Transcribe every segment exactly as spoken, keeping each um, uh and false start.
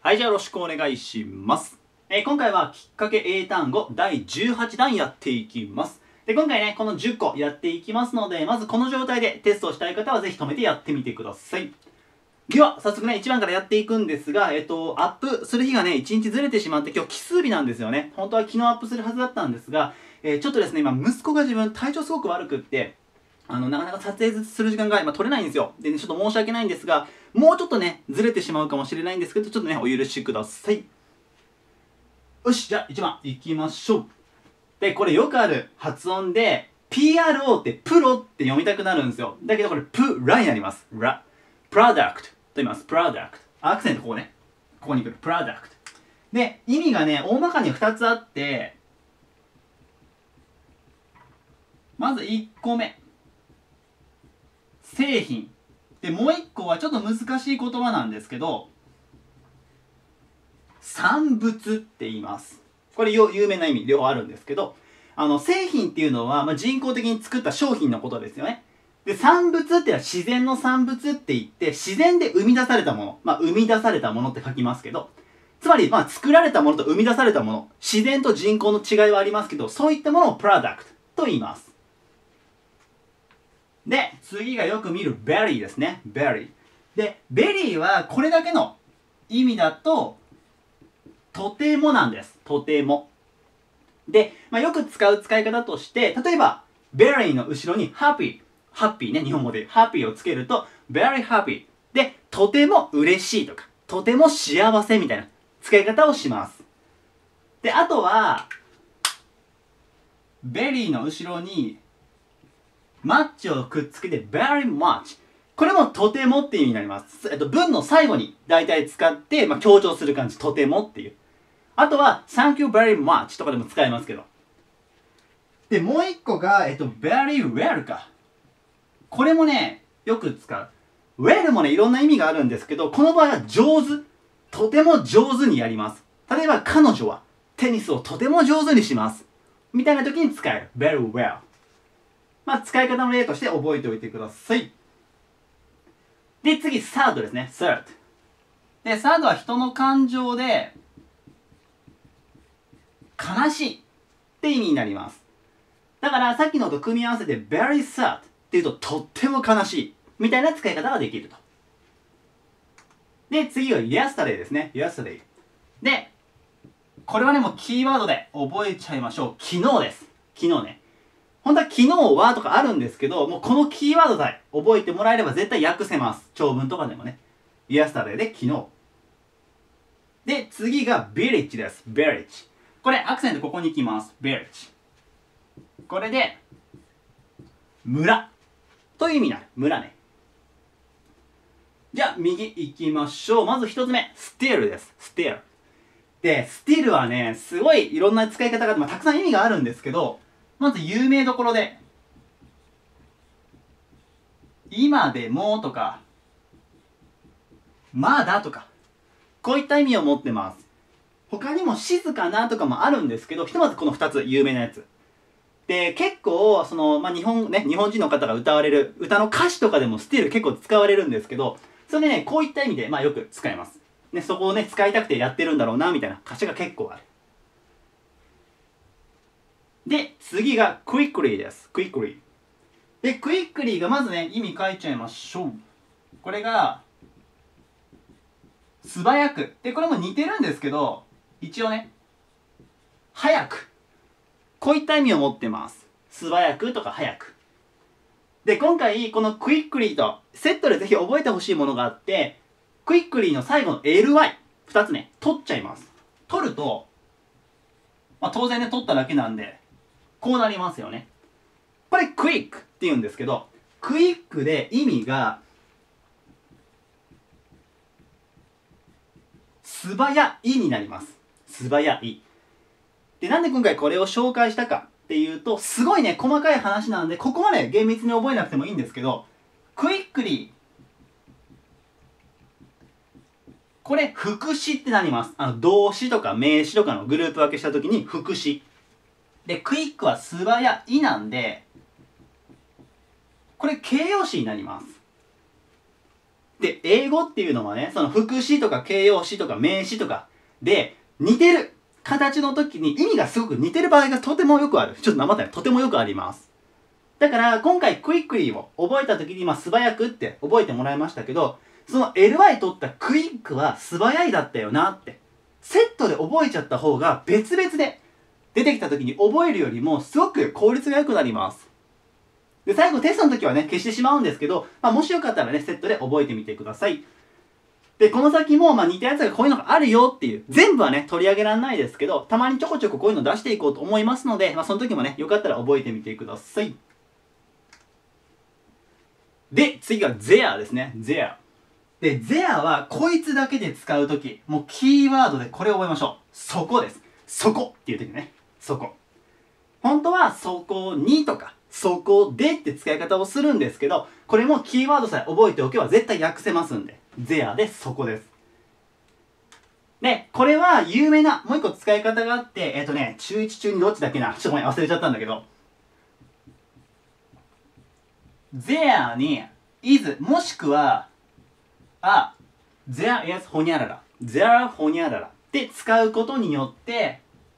はい、じゃあよろしくお願いします。えー、今回はきっかけ英単語だいじゅうはちだんやっていきます。で、今回ね、このじゅっこやっていきますので、まずこの状態でテストをしたい方はぜひ止めてやってみてください。では、早速ね、いちばんからやっていくんですが、えっと、アップする日がね、いちにちずれてしまって、今日奇数日なんですよね。本当は昨日アップするはずだったんですが、えー、ちょっとですね、今、息子が自分、体調すごく悪くって、あの、なかなか撮影する時間が今取れないんですよ。でね、ちょっと申し訳ないんですが、もうちょっとね、ずれてしまうかもしれないんですけど、ちょっとね、お許しください。よし、じゃあいちばん行きましょう。で、これよくある発音で、ピーアールオー ってプロって読みたくなるんですよ。だけどこれプラになります。ラ。プロダクトと言います。プロダクト。アクセントここね。ここに来る。プロダクト。で、意味がね、大まかにふたつあって、まずいっこめ。製品。で、もういっこはちょっと難しい言葉なんですけど、産物って言います。これ有名な意味両方あるんですけど、あの製品っていうのは、まあ、人工的に作った商品のことですよね。で、産物っていうのは自然の産物って言って、自然で生み出されたもの、まあ、生み出されたものって書きますけど、つまり、まあ、作られたものと生み出されたもの、自然と人工の違いはありますけど、そういったものをプロダクトと言います。で、次がよく見るベリーですね。ベリー。で、ベリーはこれだけの意味だと、とてもなんです。とても。で、まあ、よく使う使い方として、例えば、very の後ろに happy、happy ね、日本語で happy をつけると、very happy で、とても嬉しいとか、とても幸せみたいな使い方をします。で、あとは、very の後ろに、マッチをくっつけて very much。これもとてもっていう意味になります。えっと、文の最後に大体使って、まあ、強調する感じ、とてもっていう。あとは、thank you very much とかでも使えますけど。で、もう一個が、えっと、very well か。これもね、よく使う。well もね、いろんな意味があるんですけど、この場合は上手。とても上手にやります。例えば、彼女はテニスをとても上手にします。みたいな時に使える。very well。まあ、使い方の例として覚えておいてください。で、次、third ですね。third。で、third は人の感情で、悲しいって意味になります。だからさっきのと組み合わせて very sad っていうととっても悲しいみたいな使い方ができると。で、次は yesterday ですね。yesterday。で、これはね、もうキーワードで覚えちゃいましょう。昨日です。昨日ね。本当は昨日はとかあるんですけど、もうこのキーワードさえ覚えてもらえれば絶対訳せます。長文とかでもね。yesterday で昨日。で、次が village です。village。これアクセントここに行きます。village。これで、村という意味になる。村ね。じゃあ、右行きましょう。まず一つ目、still です。still。で、still はね、すごいいろんな使い方があって、まあ、たくさん意味があるんですけど、まず有名どころで、今でもとか、まだとか、こういった意味を持ってます。他にも静かなとかもあるんですけど、ひとまずこのふたつ有名なやつ。で、結構、その、まあ、日本ね、日本人の方が歌われる歌の歌詞とかでもスティール結構使われるんですけど、それね、こういった意味で、まあ、よく使います。ね、そこをね、使いたくてやってるんだろうな、みたいな歌詞が結構ある。で、次が quickly です。quickly。で、quickly がまずね、意味書いちゃいましょう。これが、素早く。で、これも似てるんですけど、一応ね、早く。こういった意味を持ってます。素早くとか早く。で、今回、この quickly とセットでぜひ覚えてほしいものがあって、quickly の最後の エルワイ、二つね、取っちゃいます。取ると、まあ、当然ね、取っただけなんで、こうなりますよね。これ quick って言うんですけど、quick で意味が、素早いになります。素早い。で、なんで今回これを紹介したかっていうと、すごいね、細かい話なんで、ここまで厳密に覚えなくてもいいんですけど、quickly。これ、副詞ってなります。あの、動詞とか名詞とかのグループ分けしたときに副詞。で、quick は素早いなんで、これ形容詞になります。 で、英語っていうのはね、その副詞とか形容詞とか名詞とかで似てる形の時に意味がすごく似てる場合がとてもよくある。ちょっとなまったね。とてもよくあります。だから今回クイックリーを覚えた時に、まあ素早くって覚えてもらいましたけど、その エルワイ 取ったクイックは素早いだったよなって。セットで覚えちゃった方が別々で出てきた時に覚えるよりもすごく効率が良くなります。で、最後テストの時はね、消してしまうんですけど、まあ、もしよかったらね、セットで覚えてみてください。で、この先も、まあ、似たやつがこういうのがあるよっていう、全部はね、取り上げられないですけど、たまにちょこちょここういうの出していこうと思いますので、まあ、その時もね、よかったら覚えてみてください。で、次が there ですね。there。で、there は、こいつだけで使う時、もうキーワードでこれを覚えましょう。そこです。そこっていう時ね。そこ。本当は、そこにとか、そこでって使い方をするんですけど、これもキーワードさえ覚えておけば絶対訳せますんで。there でそこです。で、これは有名なもう一個使い方があって、えっとね、中いち中にどっちだっけなちょっとごめん忘れちゃったんだけど、there に is もしくは、あ、there is ほにゃらら。there ほにゃららって使うことによって、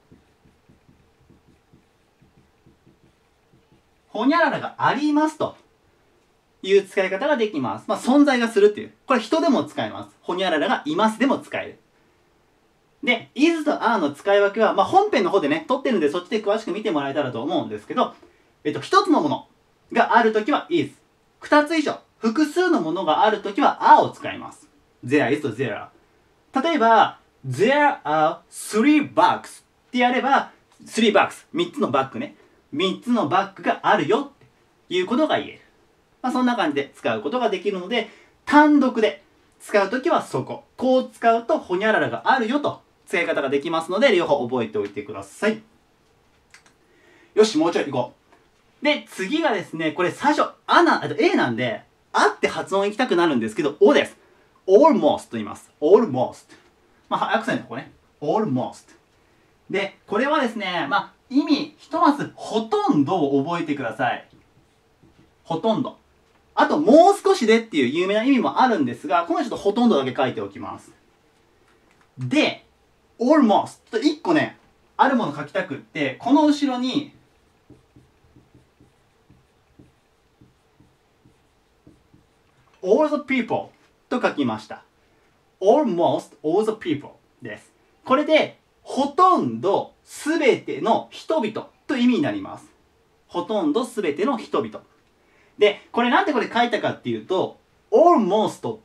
ほにゃららがありますという使い方ができます。まあ、存在がするっていう。これ人でも使えます。ほにゃららがいますでも使える。で、is と are の使い分けは、まあ、本編の方でね、撮ってるんでそっちで詳しく見てもらえたらと思うんですけど、えっと、一つのものがあるときは is。二つ以上、複数のものがあるときは are を使います。there is と there are。例えば、there are three bags ってやれば、three bags。三つのバッグね。三つのバッグがあるよっていうことが言える。まあ、そんな感じで使うことができるので、単独で使うときはそこ。こう使うとほにゃららがあるよと使い方ができますので、両方覚えておいてください。よし、もうちょい行こう。で、次がですね、これ最初、あな、あと A なんで、あって発音行きたくなるんですけど、O です。almost と言います。almost。まあ、アクセントここね。almost。で、これはですね、まあ、意味、ひとまず、ほとんどを覚えてください。ほとんど。あと、もう少しでっていう有名な意味もあるんですが、今回ちょっとほとんどだけ書いておきます。で、almost といっこね、あるもの書きたくって、この後ろに、all the people と書きました。almost all the people です。これで、ほとんどすべての人々という意味になります。ほとんどすべての人々。で、これなんでこれ書いたかっていうと、almost って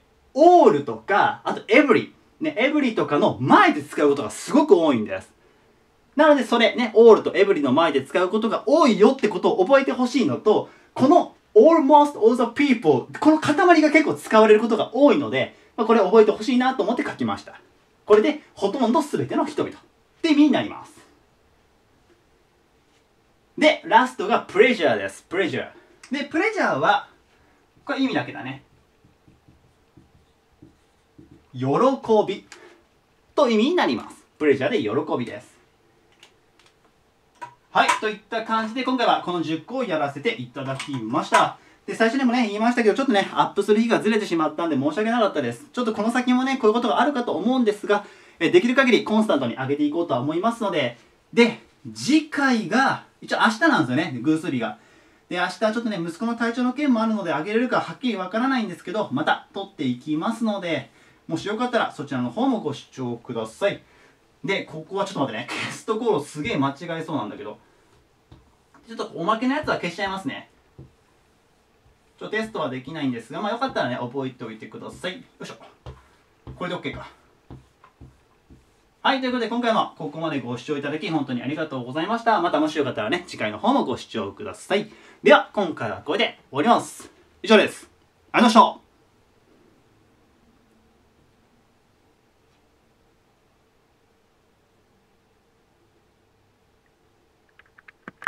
、all とか、あと every、ね、every とかの前で使うことがすごく多いんです。なのでそれね、all と every の前で使うことが多いよってことを覚えてほしいのと、この almost all the people、この塊が結構使われることが多いので、まあ、これ覚えてほしいなと思って書きました。これで、ほとんど全ての人々って意味になります。で、ラストが pleasure です。pleasure。で、pleasure は、これ意味だけだね。喜びと意味になります。pleasure で喜びです。はい、といった感じで今回はこのじゅっこをやらせていただきました。で、最初でもね、言いましたけど、ちょっとね、アップする日がずれてしまったんで申し訳なかったです。ちょっとこの先もね、こういうことがあるかと思うんですが、えできる限りコンスタントに上げていこうとは思いますので、で、次回が、一応明日なんですよね、偶数日が。で、明日ちょっとね、息子の体調の件もあるので、上げれるかはっきりわからないんですけど、また撮っていきますので、もしよかったらそちらの方もご視聴ください。で、ここはちょっと待ってね、ゲストコールすげえ間違えそうなんだけど、ちょっとおまけのやつは消しちゃいますね。ちょっとテストはできないんですが、まあよかったらね、覚えておいてください。よいしょ。これで OK か。はい、ということで今回もここまでご視聴いただき本当にありがとうございました。またもしよかったらね、次回の方もご視聴ください。では、今回はこれで終わります。以上です。ありがとうございました。